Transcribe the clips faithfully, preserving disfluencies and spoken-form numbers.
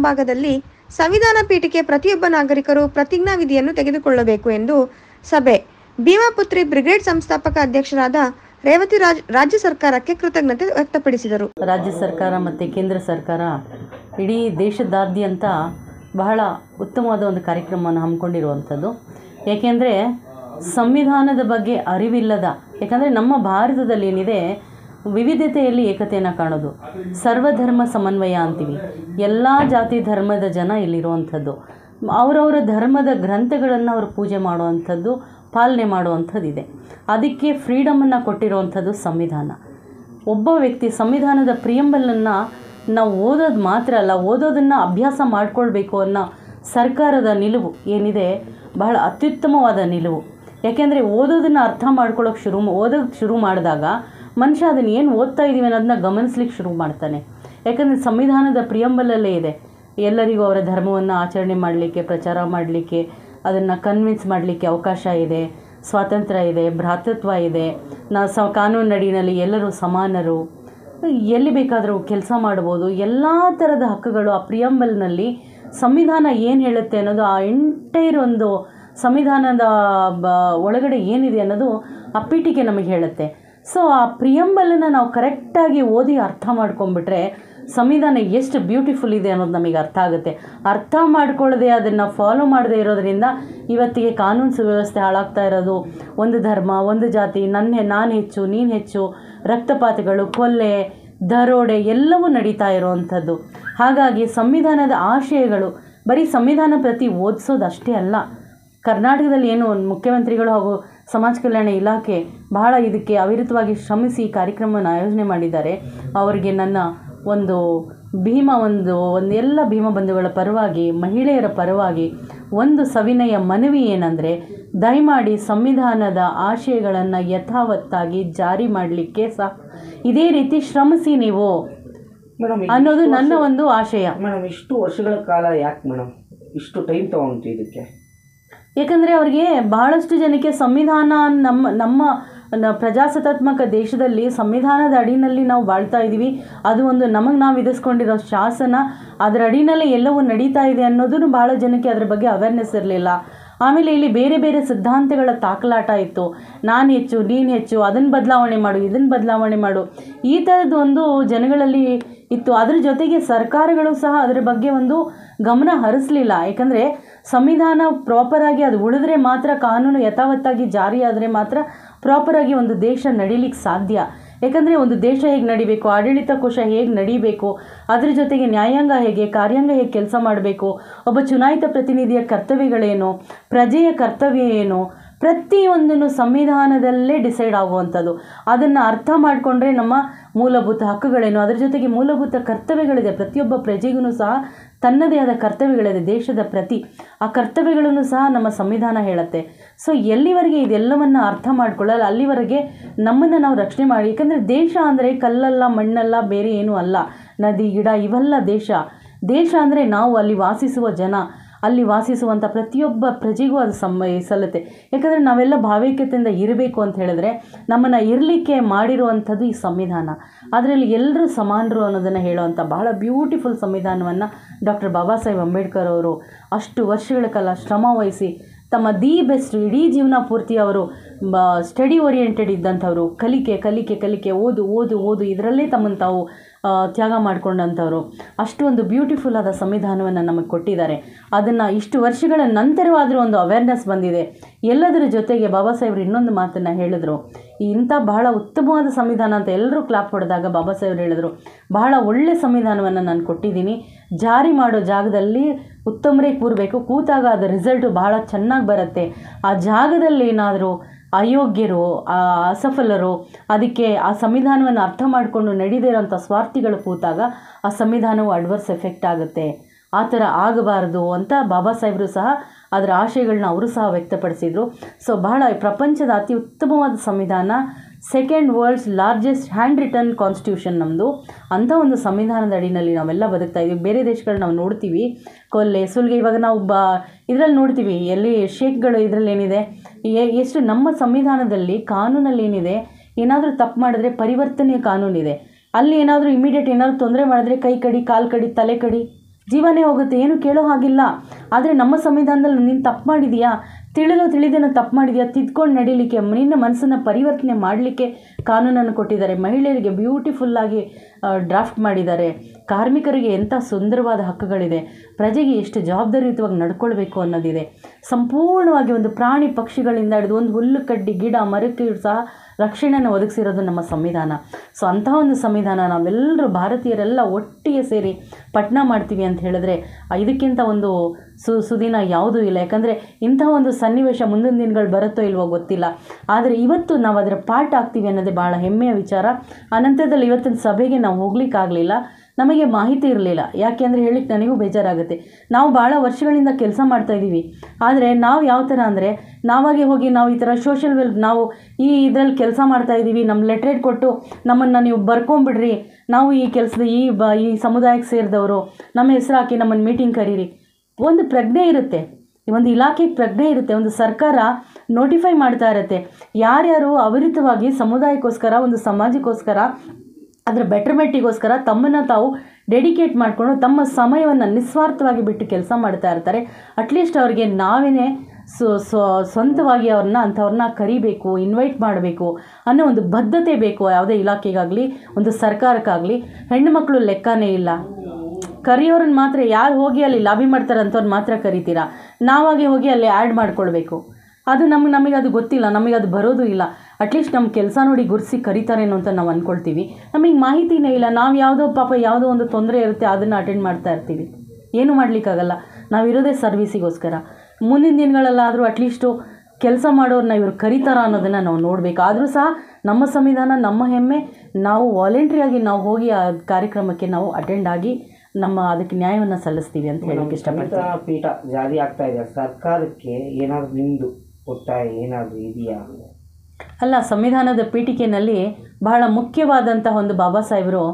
ಮುಂಭಾಗದಲ್ಲಿ ಸಂವಿಧಾನ ಪೀಠಕ್ಕೆ ಪ್ರತಿಯೊಬ್ಬ ನಾಗರಿಕರು ಪ್ರತಿಜ್ಞಾ ವಿಧಿಯನ್ನು ತೆಗೆದುಕೊಳ್ಳಬೇಕು ಎಂದು ಸಭೆ ಭೀಮಾಪುತ್ರಿ ಬ್ರಿಗೇಡ್ ಸಂಸ್ಥಾಪಕ ಅಧ್ಯಕ್ಷರಾದ ರೇವತಿ ರಾಜ್ ರಾಜ್ಯ ಸರ್ಕಾರಕ್ಕೆ ಕೃತಜ್ಞತೆ ವ್ಯಕ್ತಪಡಿಸಿದರು. ರಾಜ್ಯ ಸರ್ಕಾರ ಮತ್ತು ಕೇಂದ್ರ ಸರ್ಕಾರ ಇಡೀ ದೇಶದಾದ್ಯಂತ ಬಹಳ ಉತ್ತಮವಾದ ಒಂದು ಕಾರ್ಯಕ್ರಮವನ್ನು ಹಮ್ಮಿಕೊಂಡಿರುವಂಥದ್ದು. ಏಕೆಂದರೆ ಸಂವಿಧಾನದ ಬಗ್ಗೆ ಅರಿವಿಲ್ಲದ, ಯಾಕಂದರೆ ನಮ್ಮ ಭಾರತದಲ್ಲಿ ಏನಿದೆ ವಿವಿಧತೆಯಲ್ಲಿ ಏಕತೆಯನ್ನು ಕಾಣೋದು, ಸರ್ವಧರ್ಮ ಸಮನ್ವಯ ಅಂತೀವಿ. ಎಲ್ಲ ಜಾತಿ ಧರ್ಮದ ಜನ ಇಲ್ಲಿರುವಂಥದ್ದು, ಅವರವರ ಧರ್ಮದ ಗ್ರಂಥಗಳನ್ನು ಅವರು ಪೂಜೆ ಮಾಡುವಂಥದ್ದು, ಪಾಲನೆ ಮಾಡುವಂಥದ್ದಿದೆ. ಅದಕ್ಕೆ ಫ್ರೀಡಮನ್ನು ಕೊಟ್ಟಿರುವಂಥದ್ದು ಸಂವಿಧಾನ. ಒಬ್ಬ ವ್ಯಕ್ತಿ ಸಂವಿಧಾನದ ಪ್ರಿಯಂಬಲನ್ನು ನಾವು ಓದೋದು ಮಾತ್ರ ಅಲ್ಲ, ಓದೋದನ್ನು ಅಭ್ಯಾಸ ಮಾಡಿಕೊಳ್ಬೇಕು ಅನ್ನೋ ಸರ್ಕಾರದ ನಿಲುವು ಏನಿದೆ ಬಹಳ ಅತ್ಯುತ್ತಮವಾದ ನಿಲುವು. ಯಾಕೆಂದರೆ ಓದೋದನ್ನು ಅರ್ಥ ಮಾಡ್ಕೊಳ್ಳೋಕೆ ಶುರು ಓದೋಕ್ಕೆ ಶುರು ಮಾಡಿದಾಗ ಮನುಷ್ಯ ಅದನ್ನು ಏನು ಓದ್ತಾ ಇದ್ದೀವಿ ಅನ್ನೋದನ್ನ ಗಮನಿಸ್ಲಿಕ್ಕೆ ಶುರು ಮಾಡ್ತಾನೆ. ಯಾಕಂದರೆ ಸಂವಿಧಾನದ ಪ್ರಿಯಂಬಲಲ್ಲೇ ಇದೆ ಎಲ್ಲರಿಗೂ ಅವರ ಧರ್ಮವನ್ನು ಆಚರಣೆ ಮಾಡಲಿಕ್ಕೆ, ಪ್ರಚಾರ ಮಾಡಲಿಕ್ಕೆ, ಅದನ್ನು ಕನ್ವಿನ್ಸ್ ಮಾಡಲಿಕ್ಕೆ ಅವಕಾಶ ಇದೆ, ಸ್ವಾತಂತ್ರ್ಯ ಇದೆ, ಭ್ರಾತೃತ್ವ ಇದೆ, ನಾವು ಸ ಕಾನೂನಿನಡಿಯಲ್ಲಿ ಎಲ್ಲರೂ ಸಮಾನರು, ಎಲ್ಲಿ ಬೇಕಾದರೂ ಕೆಲಸ ಮಾಡ್ಬೋದು, ಎಲ್ಲ ಥರದ ಹಕ್ಕುಗಳು ಆ ಪ್ರಿಯಂಬಲ್ನಲ್ಲಿ ಸಂವಿಧಾನ ಏನು ಹೇಳುತ್ತೆ ಅನ್ನೋದು, ಆ ಎಂಟೈರ್ ಒಂದು ಸಂವಿಧಾನದ ಬ ಒಳಗಡೆ ಏನಿದೆ ಅನ್ನೋದು ಆ ಪೀಠಿಕೆ ನಮಗೆ ಹೇಳುತ್ತೆ. ಸೊ ಆ ಪ್ರಿಯಂಬಲನ್ನು ನಾವು ಕರೆಕ್ಟಾಗಿ ಓದಿ ಅರ್ಥ ಮಾಡ್ಕೊಂಡ್ಬಿಟ್ರೆ ಸಂವಿಧಾನ ಎಷ್ಟು ಬ್ಯೂಟಿಫುಲ್ ಇದೆ ಅನ್ನೋದು ನಮಗೆ ಅರ್ಥ ಆಗುತ್ತೆ. ಅರ್ಥ ಮಾಡ್ಕೊಳ್ಳದೆ ಅದನ್ನು ಫಾಲೋ ಮಾಡದೇ ಇರೋದರಿಂದ ಇವತ್ತಿಗೆ ಕಾನೂನು ಸುವ್ಯವಸ್ಥೆ ಹಾಳಾಗ್ತಾ ಇರೋದು. ಒಂದು ಧರ್ಮ, ಒಂದು ಜಾತಿ, ನನ್ನ ನಾನು ಹೆಚ್ಚು ನೀನು ಹೆಚ್ಚು, ರಕ್ತಪಾತಗಳು, ಕೊಲ್ಲೆ, ದರೋಡೆ ಎಲ್ಲವೂ ನಡೀತಾ ಇರೋವಂಥದ್ದು. ಹಾಗಾಗಿ ಸಂವಿಧಾನದ ಆಶಯಗಳು ಬರೀ ಸಂವಿಧಾನ ಪ್ರತಿ ಓದಿಸೋದು ಅಷ್ಟೇ ಅಲ್ಲ. ಕರ್ನಾಟಕದಲ್ಲಿ ಏನು ಮುಖ್ಯಮಂತ್ರಿಗಳು ಹಾಗೂ ಸಮಾಜ ಕಲ್ಯಾಣ ಇಲಾಖೆ ಬಹಳ ಇದಕ್ಕೆ ಅವಿರತವಾಗಿ ಶ್ರಮಿಸಿ ಈ ಕಾರ್ಯಕ್ರಮವನ್ನು ಆಯೋಜನೆ ಮಾಡಿದ್ದಾರೆ. ಅವರಿಗೆ ನನ್ನ ಒಂದು ಭೀಮ ಒಂದು ಒಂದು ಎಲ್ಲ ಭೀಮ ಬಂಧುಗಳ ಪರವಾಗಿ, ಮಹಿಳೆಯರ ಪರವಾಗಿ ಒಂದು ಸವಿನಯ ಮನವಿ ಏನಂದರೆ, ದಯಮಾಡಿ ಸಂವಿಧಾನದ ಆಶಯಗಳನ್ನು ಯಥಾವತ್ತಾಗಿ ಜಾರಿ ಮಾಡಲಿಕ್ಕೆ ಸಹ ಇದೇ ರೀತಿ ಶ್ರಮಿಸಿ ನೀವು ಅನ್ನೋದು ನನ್ನ ಒಂದು ಆಶಯ. ಮೇಡಮ್, ಇಷ್ಟು ವರ್ಷಗಳ ಕಾಲ ಯಾಕೆ ಮೇಡಮ್ ಇಷ್ಟು ಟೈಮ್ ತಗೊಂತು ಇದಕ್ಕೆ? ಏಕೆಂದರೆ ಅವರಿಗೆ ಬಹಳಷ್ಟು ಜನಕ್ಕೆ ಸಂವಿಧಾನ ನಮ್ಮ ನಮ್ಮ ಪ್ರಜಾಸತ್ತಾತ್ಮಕ ದೇಶದಲ್ಲಿ ಸಂವಿಧಾನದ ಅಡಿನಲ್ಲಿ ನಾವು ಬಾಳ್ತಾ ಇದ್ದೀವಿ. ಅದು ಒಂದು ನಮಗೆ ನಾವು ವಿಧಿಸ್ಕೊಂಡಿರೋ ಶಾಸನ, ಅದರ ಅಡಿನಲ್ಲೇ ಎಲ್ಲವೂ ನಡೀತಾ ಇದೆ ಅನ್ನೋದನ್ನು ಭಾಳ ಜನಕ್ಕೆ ಅದರ ಬಗ್ಗೆ ಅವೇರ್ನೆಸ್ ಇರಲಿಲ್ಲ. ಆಮೇಲೆ ಇಲ್ಲಿ ಬೇರೆ ಬೇರೆ ಸಿದ್ಧಾಂತಗಳ ತಾಕಲಾಟ ಇತ್ತು. ನಾನು ಹೆಚ್ಚು ನೀನು ಹೆಚ್ಚು, ಅದನ್ನು ಬದಲಾವಣೆ ಮಾಡು, ಇದನ್ನು ಬದಲಾವಣೆ ಮಾಡು, ಈ ಥರದ್ದು ಒಂದು ಜನಗಳಲ್ಲಿ ಇತ್ತು. ಅದರ ಜೊತೆಗೆ ಸರ್ಕಾರಗಳು ಸಹ ಅದರ ಬಗ್ಗೆ ಒಂದು ಗಮನ ಹರಿಸಲಿಲ್ಲ. ಯಾಕಂದರೆ ಸಂವಿಧಾನ ಪ್ರಾಪರಾಗಿ ಅದು ಉಳಿದ್ರೆ ಮಾತ್ರ, ಕಾನೂನು ಯಥಾವತ್ತಾಗಿ ಜಾರಿಯಾದರೆ ಮಾತ್ರ ಪ್ರಾಪರಾಗಿ ಒಂದು ದೇಶ ನಡೀಲಿಕ್ಕೆ ಸಾಧ್ಯ. ಯಾಕಂದರೆ ಒಂದು ದೇಶ ಹೇಗೆ ನಡಿಬೇಕು, ಆಡಳಿತ ಕೋಶ ಹೇಗೆ ನಡೀಬೇಕು, ಅದರ ಜೊತೆಗೆ ನ್ಯಾಯಾಂಗ ಹೇಗೆ, ಕಾರ್ಯಾಂಗ ಹೇಗೆ ಕೆಲಸ ಮಾಡಬೇಕು, ಒಬ್ಬ ಚುನಾಯಿತ ಪ್ರತಿನಿಧಿಯ ಕರ್ತವ್ಯಗಳೇನು, ಪ್ರಜೆಯ ಕರ್ತವ್ಯ ಏನು, ಪ್ರತಿಯೊಂದನ್ನು ಸಂವಿಧಾನದಲ್ಲೇ ಡಿಸೈಡ್ ಆಗುವಂಥದ್ದು. ಅದನ್ನು ಅರ್ಥ ಮಾಡಿಕೊಂಡ್ರೆ ನಮ್ಮ ಮೂಲಭೂತ ಹಕ್ಕುಗಳೇನು, ಅದರ ಜೊತೆಗೆ ಮೂಲಭೂತ ಕರ್ತವ್ಯಗಳಿದೆ. ಪ್ರತಿಯೊಬ್ಬ ಪ್ರಜೆಗೂ ಸಹ ತನ್ನದೇ ಆದ ಕರ್ತವ್ಯಗಳಿದೆ ದೇಶದ ಪ್ರತಿ. ಆ ಕರ್ತವ್ಯಗಳನ್ನು ಸಹ ನಮ್ಮ ಸಂವಿಧಾನ ಹೇಳುತ್ತೆ. ಸೊ ಎಲ್ಲಿವರೆಗೆ ಇದೆಲ್ಲವನ್ನು ಅರ್ಥ ಮಾಡ್ಕೊಳ್ಳಲ್ಲ ಅಲ್ಲಿವರೆಗೆ ನಮ್ಮನ್ನು ನಾವು ರಕ್ಷಣೆ ಮಾಡಿ. ಯಾಕಂದರೆ ದೇಶ ಅಂದರೆ ಕಲ್ಲಲ್ಲ, ಮಣ್ಣಲ್ಲ, ಬೇರೆ ಏನೂ ಅಲ್ಲ, ನದಿ, ಗಿಡ ಇವೆಲ್ಲ ದೇಶ. ದೇಶ ಅಂದರೆ ನಾವು ಅಲ್ಲಿ ವಾಸಿಸುವ ಜನ, ಅಲ್ಲಿ ವಾಸಿಸುವಂಥ ಪ್ರತಿಯೊಬ್ಬ ಪ್ರಜೆಗೂ ಅದು ಸಮ ಸಲ್ಲುತ್ತೆ. ಯಾಕಂದರೆ ನಾವೆಲ್ಲ ಭಾವೈಕ್ಯತೆಯಿಂದ ಇರಬೇಕು ಅಂತ ಹೇಳಿದ್ರೆ ನಮ್ಮನ್ನು ಇರಲಿಕ್ಕೆ ಮಾಡಿರುವಂಥದ್ದು ಈ ಸಂವಿಧಾನ. ಅದರಲ್ಲಿ ಎಲ್ಲರೂ ಸಮಾನರು ಅನ್ನೋದನ್ನು ಹೇಳುವಂಥ ಬಹಳ ಬ್ಯೂಟಿಫುಲ್ ಸಂವಿಧಾನವನ್ನು ಡಾಕ್ಟರ್ ಬಾಬಾ ಸಾಹೇಬ್ ಅಂಬೇಡ್ಕರ್ ಅವರು ಅಷ್ಟು ವರ್ಷಗಳ ಕಾಲ ಶ್ರಮ ವಹಿಸಿ ತಮ್ಮ ದಿ ಬೆಸ್ಟ್ ಇಡೀ ಜೀವನ ಪೂರ್ತಿ ಅವರು ಸ್ಟಡಿ ಓರಿಯೆಂಟೆಡ್ ಇದ್ದಂಥವ್ರು. ಕಲಿಕೆ ಕಲಿಕೆ ಕಲಿಕೆ ಓದು ಓದು ಓದು ಇದರಲ್ಲೇ ತಮ್ಮನ್ನು ತಾವು ತ್ಯಾಗ ಮಾಡಿಕೊಂಡಂಥವ್ರು. ಅಷ್ಟು ಒಂದು ಬ್ಯೂಟಿಫುಲ್ ಆದ ಸಂವಿಧಾನವನ್ನು ನಮಗೆ ಕೊಟ್ಟಿದ್ದಾರೆ. ಅದನ್ನು ಇಷ್ಟು ವರ್ಷಗಳ ನಂತರವಾದರೂ ಒಂದು ಅವೇರ್ನೆಸ್ ಬಂದಿದೆ. ಎಲ್ಲದರ ಜೊತೆಗೆ ಬಾಬಾ ಸಾಹೇಬ್ರು ಇನ್ನೊಂದು ಮಾತನ್ನು ಹೇಳಿದ್ರು, ಇಂಥ ಬಹಳ ಉತ್ತಮವಾದ ಸಂವಿಧಾನ ಅಂತ ಎಲ್ಲರೂ ಕ್ಲಾಪ್ ಹೊಡೆದಾಗ ಬಾಬಾ ಸಾಹೇಬ್ರು ಹೇಳಿದ್ರು, ಬಹಳ ಒಳ್ಳೆಯ ಸಂವಿಧಾನವನ್ನು ನಾನು ಕೊಟ್ಟಿದ್ದೀನಿ, ಜಾರಿ ಮಾಡೋ ಜಾಗದಲ್ಲಿ ಉತ್ತಮರೇ ಕೂರಬೇಕು, ಕೂತಾಗ ಅದರ ರಿಸಲ್ಟು ಬಹಳ ಚೆನ್ನಾಗಿ ಬರುತ್ತೆ. ಆ ಜಾಗದಲ್ಲಿ ಏನಾದರೂ ಅಯೋಗ್ಯರು, ಅಸಫಲರು, ಅದಕ್ಕೆ ಆ ಸಂವಿಧಾನವನ್ನು ಅರ್ಥ ಮಾಡಿಕೊಂಡು ನಡೀದೇ ಇರೋಂಥ ಸ್ವಾರ್ಥಿಗಳು ಕೂತಾಗ ಆ ಸಂವಿಧಾನವು ಅಡ್ವರ್ಸ್ ಎಫೆಕ್ಟ್ ಆಗುತ್ತೆ. ಆ ಥರ ಆಗಬಾರ್ದು ಅಂತ ಬಾಬಾ ಸಾಹೇಬರು ಸಹ ಅದರ ಆಶಯಗಳನ್ನ ಅವರು ಸಹ ವ್ಯಕ್ತಪಡಿಸಿದರು. ಸೊ ಬಹಳ ಪ್ರಪಂಚದ ಅತಿ ಉತ್ತಮವಾದ ಸಂವಿಧಾನ, second world's largest handwritten constitution ನಮ್ಮದು. ಅಂಥ ಒಂದು ಸಂವಿಧಾನದ ಅಡಿನಲ್ಲಿ ನಾವೆಲ್ಲ ಬದುಕ್ತಾ ಇದ್ದೀವಿ. ಬೇರೆ ದೇಶಗಳು ನಾವು ನೋಡ್ತೀವಿ ಕೊಲ್ಲೆ ಸುಲಿಗೆ, ಇವಾಗ ನಾವು ಬ ಇದರಲ್ಲಿ ನೋಡ್ತೀವಿ ಎಲ್ಲಿ ಶೇಖ್ಗಳು ಇದರಲ್ಲಿ ಏನಿದೆ, ಎಷ್ಟು ನಮ್ಮ ಸಂವಿಧಾನದಲ್ಲಿ ಕಾನೂನಲ್ಲಿ ಏನಿದೆ, ಏನಾದರೂ ತಪ್ಪು ಮಾಡಿದ್ರೆ ಪರಿವರ್ತನೆಯ ಕಾನೂನಿದೆ. ಅಲ್ಲಿ ಏನಾದರೂ ಇಮಿಡಿಯೇಟ್ ಏನಾದರೂ ತೊಂದರೆ ಮಾಡಿದ್ರೆ ಕೈ ಕಡಿ, ಕಾಲು ಕಡಿ, ತಲೆ ಕಡಿ, ಜೀವನೇ ಹೋಗುತ್ತೆ, ಏನು ಕೇಳೋ ಹಾಗಿಲ್ಲ. ಆದರೆ ನಮ್ಮ ಸಂವಿಧಾನದಲ್ಲಿ ನೀನು ತಪ್ಪು ಮಾಡಿದೀಯಾ, ತಿಳಿದೋ ತಿಳಿದೇನೋ ತಪ್ಪು ಮಾಡಿದೆಯಾ, ತಿದ್ಕೊಂಡು ನಡೀಲಿಕ್ಕೆ, ನಿನ್ನ ಮನಸ್ಸನ್ನು ಪರಿವರ್ತನೆ ಮಾಡಲಿಕ್ಕೆ ಕಾನೂನನ್ನು ಕೊಟ್ಟಿದ್ದಾರೆ. ಮಹಿಳೆಯರಿಗೆ ಬ್ಯೂಟಿಫುಲ್ಲಾಗಿ ಡ್ರಾಫ್ಟ್ ಮಾಡಿದ್ದಾರೆ. ಕಾರ್ಮಿಕರಿಗೆ ಎಂಥ ಸುಂದರವಾದ ಹಕ್ಕುಗಳಿದೆ. ಪ್ರಜೆಗೆ ಎಷ್ಟು ಜವಾಬ್ದಾರಿಯುತವಾಗಿ ನಡ್ಕೊಳ್ಬೇಕು ಅನ್ನೋದಿದೆ. ಸಂಪೂರ್ಣವಾಗಿ ಒಂದು ಪ್ರಾಣಿ ಪಕ್ಷಿಗಳಿಂದ ಹಿಡಿದು ಒಂದು ಹುಲ್ಲು ಕಡ್ಡಿ ಗಿಡ ಮರಕ್ಕೆ ಸಹ ರಕ್ಷಣೆಯನ್ನು ಒದಗಿಸಿರೋದು ನಮ್ಮ ಸಂವಿಧಾನ. ಸೊ ಅಂತಹ ಒಂದು ಸಂವಿಧಾನ ನಾವೆಲ್ಲರೂ ಭಾರತೀಯರೆಲ್ಲ ಒಟ್ಟಿಗೆ ಸೇರಿ ಪಠಣ ಮಾಡ್ತೀವಿ ಅಂತ ಹೇಳಿದ್ರೆ ಇದಕ್ಕಿಂತ ಒಂದು ಸು ಸುದಿನ ಯಾವುದೂ ಇಲ್ಲ. ಯಾಕಂದರೆ ಇಂತಹ ಒಂದು ಸನ್ನಿವೇಶ ಮುಂದಿನ ದಿನಗಳು ಬರುತ್ತೋ ಇಲ್ವೋ ಗೊತ್ತಿಲ್ಲ. ಆದರೆ ಇವತ್ತು ನಾವು ಅದರ ಪಾರ್ಟ್ ಆಗ್ತೀವಿ ಅನ್ನೋದೇ ಭಾಳ ಹೆಮ್ಮೆಯ ವಿಚಾರ. ಅನಂತರದಲ್ಲಿ ಇವತ್ತಿನ ಸಭೆಗೆ ನಾವು ಹೋಗ್ಲಿಕ್ಕಾಗಲಿಲ್ಲ, ನಮಗೆ ಮಾಹಿತಿ ಇರಲಿಲ್ಲ. ಯಾಕೆ ಅಂದರೆ ಹೇಳಿಕ್ಕೆ ನನಗೂ ಬೇಜಾರಾಗುತ್ತೆ. ನಾವು ಭಾಳ ವರ್ಷಗಳಿಂದ ಕೆಲಸ ಮಾಡ್ತಾಯಿದ್ದೀವಿ. ಆದರೆ ನಾವು ಯಾವ ಥರ ಅಂದರೆ ನಾವಾಗೆ ಹೋಗಿ ನಾವು ಈ ಥರ ಸೋಷಿಯಲ್ ವೆಲ್ ನಾವು ಈ ಇದರಲ್ಲಿ ಕೆಲಸ ಮಾಡ್ತಾಯಿದ್ದೀವಿ, ನಮ್ಮ ಲೆಟ್ರೇಟ್ ಕೊಟ್ಟು ನಮ್ಮನ್ನು ನೀವು ಬರ್ಕೊಂಬಿಡ್ರಿ, ನಾವು ಈ ಕೆಲಸದ ಈ ಬ ಈ ಸಮುದಾಯಕ್ಕೆ ಸೇರಿದವರು, ನಮ್ಮ ಹೆಸರು ಹಾಕಿ ನಮ್ಮನ್ನು ಮೀಟಿಂಗ್ ಕರೀರಿ. ಒಂದು ಪ್ರಜ್ಞೆ ಇರುತ್ತೆ, ಒಂದು ಇಲಾಖೆಗೆ ಪ್ರಜ್ಞೆ ಇರುತ್ತೆ, ಒಂದು ಸರ್ಕಾರ ನೋಟಿಫೈ ಮಾಡ್ತಾ ಇರುತ್ತೆ ಯಾರ್ಯಾರು ಅವಿರತವಾಗಿ ಸಮುದಾಯಕ್ಕೋಸ್ಕರ ಒಂದು ಸಮಾಜಕ್ಕೋಸ್ಕರ ಅದರ ಬೆಟರ್ಮೆಂಟಿಗೋಸ್ಕರ ತಮ್ಮನ್ನು ತಾವು ಡೆಡಿಕೇಟ್ ಮಾಡಿಕೊಂಡು ತಮ್ಮ ಸಮಯವನ್ನು ನಿಸ್ವಾರ್ಥವಾಗಿ ಬಿಟ್ಟು ಕೆಲಸ ಮಾಡ್ತಾ ಇರ್ತಾರೆ. ಅಟ್ಲೀಸ್ಟ್ ಅವ್ರಿಗೆ ನಾವೇ ಸೊ ಸ್ವಂತವಾಗಿ ಅವ್ರನ್ನ ಅಂಥವ್ರನ್ನ ಕರಿಬೇಕು, ಇನ್ವೈಟ್ ಮಾಡಬೇಕು ಅನ್ನೋ ಒಂದು ಬದ್ಧತೆ ಬೇಕು. ಯಾವುದೇ ಇಲಾಖೆಗಾಗಲಿ ಒಂದು ಸರ್ಕಾರಕ್ಕಾಗಲಿ ಹೆಣ್ಣು ಮಕ್ಕಳು ಲೆಕ್ಕನೇ ಇಲ್ಲ. ಕರಿಯೋರನ್ನ ಮಾತ್ರ ಯಾರು ಹೋಗಿ ಅಲ್ಲಿ ಲಾಬಿ ಮಾಡ್ತಾರೆ ಅಂಥವ್ರು ಮಾತ್ರ ಕರಿತೀರಾ, ನಾವಾಗೆ ಹೋಗಿ ಅಲ್ಲಿ ಆ್ಯಡ್ ಮಾಡ್ಕೊಳ್ಬೇಕು. ಅದು ನಮ್ಗೆ ನಮಗೆ ಅದು ಗೊತ್ತಿಲ್ಲ, ನಮಗೆ ಅದು ಬರೋದು ಇಲ್ಲ. ಅಟ್ಲೀಸ್ಟ್ ನಮ್ಮ ಕೆಲಸ ನೋಡಿ ಗುರ್ಸಿ ಕರಿತಾರೇನೋ ಅಂತ ನಾವು ಅಂದ್ಕೊಳ್ತೀವಿ. ನಮಗೆ ಮಾಹಿತಿನೇ ಇಲ್ಲ. ನಾವು ಯಾವುದೋ ಪಾಪ ಯಾವುದೋ ಒಂದು ತೊಂದರೆ ಇರುತ್ತೆ ಅದನ್ನು ಅಟೆಂಡ್ ಮಾಡ್ತಾ ಇರ್ತೀವಿ. ಏನೂ ಮಾಡಲಿಕ್ಕಾಗಲ್ಲ. ನಾವಿರೋದೇ ಸರ್ವಿಸಿಗೋಸ್ಕರ. ಮುಂದಿನ ದಿನಗಳಲ್ಲಾದರೂ ಅಟ್ಲೀಸ್ಟು ಕೆಲಸ ಮಾಡೋರನ್ನ ಇವರು ಕರೀತಾರ ಅನ್ನೋದನ್ನು ನಾವು ನೋಡಬೇಕು. ಆದರೂ ಸಹ ನಮ್ಮ ಸಂವಿಧಾನ ನಮ್ಮ ಹೆಮ್ಮೆ. ನಾವು ವಾಲಂಟ್ರಿಯಾಗಿ ನಾವು ಹೋಗಿ ಆ ಕಾರ್ಯಕ್ರಮಕ್ಕೆ ನಾವು ಅಟೆಂಡ್ ಆಗಿ ನಮ್ಮ ಅದಕ್ಕೆ ನ್ಯಾಯವನ್ನು ಸಲ್ಲಿಸ್ತೀವಿ ಅಂತ ಹೇಳೋಕ್ಕೆ ಇಷ್ಟಪಡ್ತೀನಿ. ಪೀಠ ಜಾರಿ ಆಗ್ತಾ ಇದೆ, ಸರ್ಕಾರಕ್ಕೆ ಏನಾದರೂ ನಿಮ್ಮದು ಒತ್ತಾಯ ಏನಾದರೂ ಇದೆಯಾ? ಅಲ್ಲ, ಸಂವಿಧಾನದ ಪೀಠಿಕೆಯಲ್ಲಿ ಬಹಳ ಮುಖ್ಯವಾದಂತಹ ಒಂದು ಬಾಬಾ ಸಾಹೇಬರು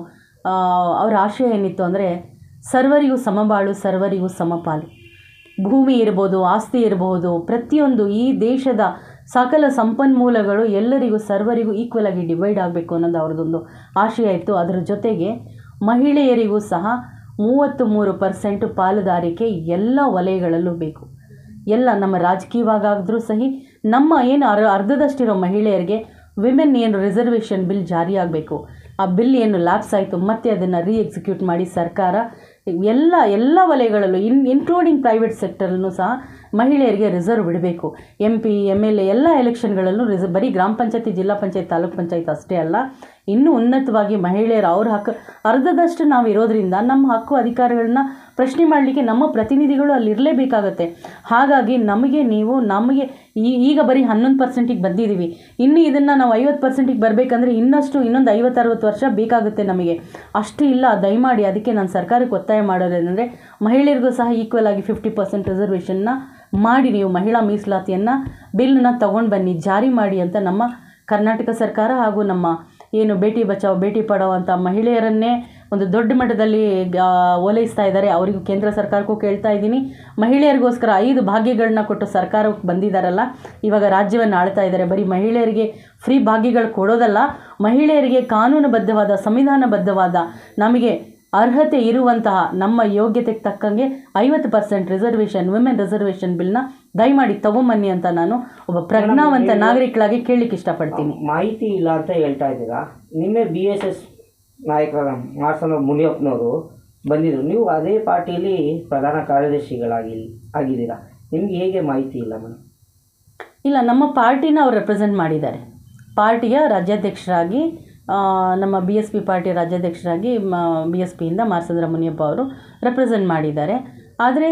ಅವರ ಆಶಯ ಏನಿತ್ತು ಅಂದರೆ ಸರ್ವರಿಗೂ ಸಮಬಾಳು, ಸರ್ವರಿಗೂ ಸಮಪಾಲು. ಭೂಮಿ ಇರ್ಬೋದು, ಆಸ್ತಿ ಇರಬಹುದು, ಪ್ರತಿಯೊಂದು ಈ ದೇಶದ ಸಕಲ ಸಂಪನ್ಮೂಲಗಳು ಎಲ್ಲರಿಗೂ ಸರ್ವರಿಗೂ ಈಕ್ವಲ್ ಆಗಿ ಡಿವೈಡ್ ಆಗಬೇಕು ಅನ್ನೋದು ಅವ್ರದ್ದೊಂದು ಆಶಯ ಇತ್ತು. ಅದರ ಜೊತೆಗೆ ಮಹಿಳೆಯರಿಗೂ ಸಹ ಮೂವತ್ತು ಮೂರು ಪರ್ಸೆಂಟ್ ಪಾಲುದಾರಿಕೆ ಎಲ್ಲ ವಲಯಗಳಲ್ಲೂ ಬೇಕು. ಎಲ್ಲ ನಮ್ಮ ರಾಜಕೀಯವಾಗಾದರೂ ಸಹಿ ನಮ್ಮ ಏನು ಅರ್ ಅರ್ಧದಷ್ಟಿರೋ ಮಹಿಳೆಯರಿಗೆ ವಿಮೆನ್ ಏನು ರಿಸರ್ವೇಷನ್ ಬಿಲ್ ಜಾರಿಯಾಗಬೇಕು. ಆ ಬಿಲ್ ಏನು ಲ್ಯಾಪ್ಸ್ ಆಯಿತು ಮತ್ತೆ ಅದನ್ನು ರೀ ಎಕ್ಸಿಕ್ಯೂಟ್ ಮಾಡಿ ಸರ್ಕಾರ ಎಲ್ಲ ಎಲ್ಲ ವಲಯಗಳಲ್ಲೂ ಇನ್ ಇನ್ಕ್ಲೂಡಿಂಗ್ ಪ್ರೈವೇಟ್ ಸೆಕ್ಟರಲ್ಲೂ ಸಹ ಮಹಿಳೆಯರಿಗೆ ರಿಸರ್ವ್ ಬಿಡಬೇಕು. M P M L A ಎಲ್ಲ ಎಲೆಕ್ಷನ್ಗಳಲ್ಲೂ ರಿಸರ್ವ್, ಬರೀ ಗ್ರಾಮ ಪಂಚಾಯತಿ, ಜಿಲ್ಲಾ ಪಂಚಾಯತ್, ತಾಲೂಕು ಪಂಚಾಯತ್ ಅಷ್ಟೇ ಅಲ್ಲ, ಇನ್ನೂ ಉನ್ನತವಾಗಿ ಮಹಿಳೆಯರು ಅವ್ರ ಹಕ್ಕು ಅರ್ಧದಷ್ಟು ನಾವು ಇರೋದ್ರಿಂದ ನಮ್ಮ ಹಕ್ಕು ಅಧಿಕಾರಗಳನ್ನ ಪ್ರಶ್ನೆ ಮಾಡಲಿಕ್ಕೆ ನಮ್ಮ ಪ್ರತಿನಿಧಿಗಳು ಅಲ್ಲಿ ಇರಲೇಬೇಕಾಗತ್ತೆ. ಹಾಗಾಗಿ ನಮಗೆ ನೀವು ನಮಗೆ ಈ ಈಗ ಬರೀ ಹನ್ನೊಂದು ಪರ್ಸೆಂಟಿಗೆ ಬಂದಿದ್ದೀವಿ. ಇನ್ನು ಇದನ್ನು ನಾವು ಐವತ್ತು ಪರ್ಸೆಂಟಿಗೆ ಬರಬೇಕಂದ್ರೆ ಇನ್ನಷ್ಟು ಇನ್ನೊಂದು ಐವತ್ತರವತ್ತು ವರ್ಷ ಬೇಕಾಗುತ್ತೆ ನಮಗೆ. ಅಷ್ಟು ಇಲ್ಲ, ದಯಮಾಡಿ. ಅದಕ್ಕೆ ನಾನು ಸರ್ಕಾರಕ್ಕೆ ಒತ್ತಾಯ ಮಾಡೋದೇನೆಂದರೆ ಮಹಿಳೆಯರಿಗೂ ಸಹ ಈಕ್ವಲ್ ಆಗಿ ಫಿಫ್ಟಿ ಪರ್ಸೆಂಟ್ ರಿಸರ್ವೇಷನ್ನ ಮಾಡಿ ನೀವು ಮಹಿಳಾ ಮೀಸಲಾತಿಯನ್ನು ಬಿಲ್ನ ತೊಗೊಂಡು ಬನ್ನಿ, ಜಾರಿ ಮಾಡಿ ಅಂತ ನಮ್ಮ ಕರ್ನಾಟಕ ಸರ್ಕಾರ ಹಾಗೂ ನಮ್ಮ ಏನು ಬೇಟಿ ಬಚಾವ್ ಬೇಟಿ ಪಡಾವ್ ಅಂತ ಮಹಿಳೆಯರನ್ನೇ ಒಂದು ದೊಡ್ಡ ಮಟ್ಟದಲ್ಲಿ ಓಲೈಸ್ತಾ ಇದ್ದಾರೆ. ಅವರಿಗೂ ಕೇಂದ್ರ ಸರ್ಕಾರಕ್ಕೂ ಕೇಳ್ತಾ ಇದ್ದೀನಿ, ಮಹಿಳೆಯರಿಗೋಸ್ಕರ ಐದು ಭಾಗ್ಯಗಳನ್ನ ಕೊಟ್ಟು ಸರ್ಕಾರಕ್ಕೆ ಬಂದಿದ್ದಾರಲ್ಲ, ಇವಾಗ ರಾಜ್ಯವನ್ನು ಆಳ್ತಾ ಇದ್ದಾರೆ. ಬರೀ ಮಹಿಳೆಯರಿಗೆ ಫ್ರೀ ಭಾಗ್ಯಗಳು ಕೊಡೋದಲ್ಲ, ಮಹಿಳೆಯರಿಗೆ ಕಾನೂನುಬದ್ಧವಾದ ಸಂವಿಧಾನಬದ್ಧವಾದ ನಮಗೆ ಅರ್ಹತೆ ಇರುವಂತಹ ನಮ್ಮ ಯೋಗ್ಯತೆಗೆ ತಕ್ಕಂಗೆ ಐವತ್ತು ಪರ್ಸೆಂಟ್ ರಿಸರ್ವೇಷನ್ ವಿಮೆನ್ ರಿಸರ್ವೇಷನ್ ಬಿಲ್ನ ದಯಮಾಡಿ ತಗೊಂಬನ್ನಿ ಅಂತ ನಾನು ಒಬ್ಬ ಪ್ರಜ್ಞಾವಂತ ನಾಗರಿಕಳಾಗಿ ಕೇಳಲಿಕ್ಕೆ ಇಷ್ಟಪಡ್ತೀನಿ. ಮಾಹಿತಿ ಇಲ್ಲ ಅಂತ ಹೇಳ್ತಾ ಇದ್ದೀರಾ. ನಿನ್ನೆ ಬಿ ಎಸ್ ಎಸ್ ನಾಯಕರಾದ ಮಾರ್ಸನ ಮುನಿಯಪ್ಪನವರು ಬಂದಿದ್ರು, ನೀವು ಅದೇ ಪಾರ್ಟಿಯಲ್ಲಿ ಪ್ರಧಾನ ಕಾರ್ಯದರ್ಶಿಗಳಾಗಿ ಆಗಿದ್ದೀರಾ. ನಿಮ್ಗೆ ಹೇಗೆ ಮಾಹಿತಿ ಇಲ್ಲ ಮೇಡಮ್? ಇಲ್ಲ, ನಮ್ಮ ಪಾರ್ಟಿನ ಅವ್ರು ರೆಪ್ರೆಸೆಂಟ್ ಮಾಡಿದ್ದಾರೆ. ಪಾರ್ಟಿಯ ರಾಜ್ಯಾಧ್ಯಕ್ಷರಾಗಿ ನಮ್ಮ ಬಿ ಎಸ್ ಪಿ ಪಾರ್ಟಿಯ ರಾಜ್ಯಾಧ್ಯಕ್ಷರಾಗಿ ಬಿ ಎಸ್ ಪಿಯಿಂದ ಮಾರ್ಸಂದ್ರ ಮುನಿಯಪ್ಪ ಅವರು ರೆಪ್ರೆಸೆಂಟ್ ಮಾಡಿದ್ದಾರೆ. ಆದರೆ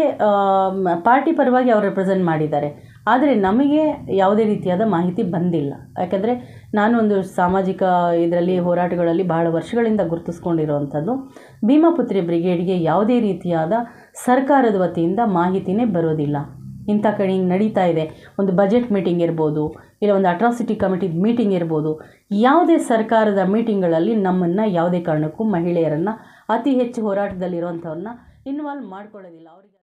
ಪಾರ್ಟಿ ಪರವಾಗಿ ಅವರು ರೆಪ್ರೆಸೆಂಟ್ ಮಾಡಿದ್ದಾರೆ. ಆದರೆ ನಮಗೆ ಯಾವುದೇ ರೀತಿಯಾದ ಮಾಹಿತಿ ಬಂದಿಲ್ಲ. ಯಾಕಂದರೆ ನಾನು ಒಂದು ಸಾಮಾಜಿಕ ಇದರಲ್ಲಿ ಹೋರಾಟಗಳಲ್ಲಿ ಬಹಳ ವರ್ಷಗಳಿಂದ ಗುರುತಿಸ್ಕೊಂಡಿರುವಂಥದ್ದು. ಭೀಮಾಪುತ್ರಿ ಬ್ರಿಗೇಡ್ಗೆ ಯಾವುದೇ ರೀತಿಯಾದ ಸರ್ಕಾರದ ವತಿಯಿಂದ ಮಾಹಿತಿನೇ ಬರೋದಿಲ್ಲ. ಇಂಥ ಕಡೆ ಹಿಂಗೆ ನಡೀತಾ ಇದೆ, ಒಂದು ಬಜೆಟ್ ಮೀಟಿಂಗ್ ಇರ್ಬೋದು, ಇಲ್ಲ ಒಂದು ಅಟ್ರಾಸಿಟಿ ಕಮಿಟಿ ಮೀಟಿಂಗ್ ಇರ್ಬೋದು, ಯಾವುದೇ ಸರ್ಕಾರದ ಮೀಟಿಂಗ್ಗಳಲ್ಲಿ ನಮ್ಮನ್ನು ಯಾವುದೇ ಕಾರಣಕ್ಕೂ ಮಹಿಳೆಯರನ್ನು ಅತಿ ಹೆಚ್ಚು ಹೋರಾಟದಲ್ಲಿರುವಂಥವ್ರನ್ನ ಇನ್ವಾಲ್ವ್ ಮಾಡ್ಕೊಳ್ಳೋದಿಲ್ಲ. ಅವರಿಗೆ